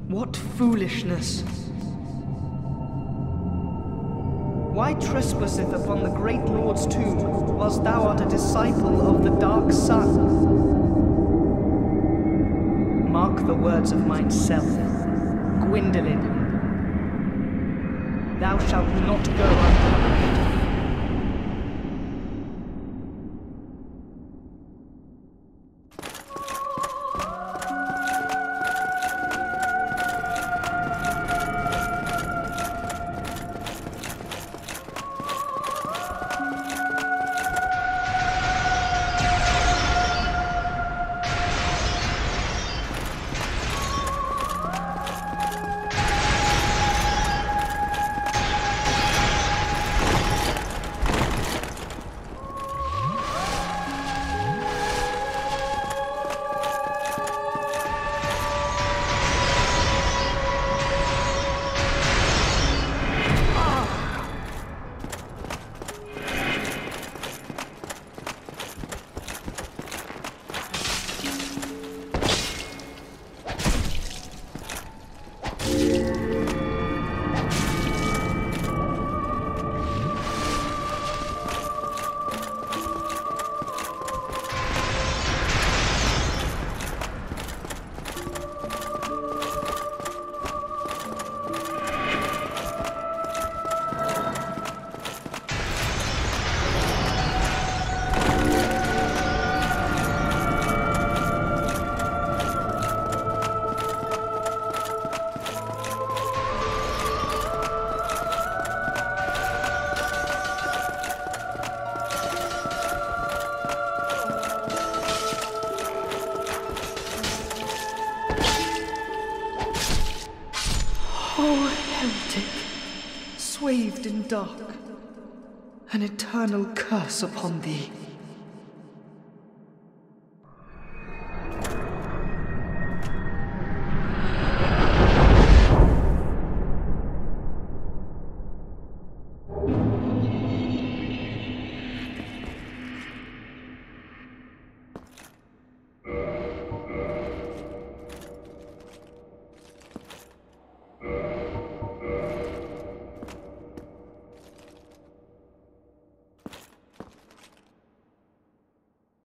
What foolishness! Why trespasseth upon the great Lord's tomb, whilst thou art a disciple of the dark sun? Mark the words of mine self, Gwyndolin. Thou shalt not go unpunished. Swathed in dark, an eternal curse upon thee.